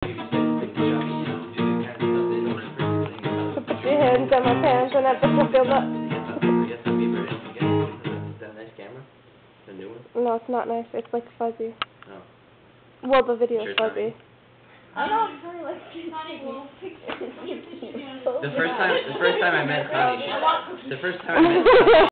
Put your hands on my pants and I put your feel up. No, it's not nice. It's like fuzzy. Oh. Well, the video is fuzzy. I don't really like The first time I met Connie,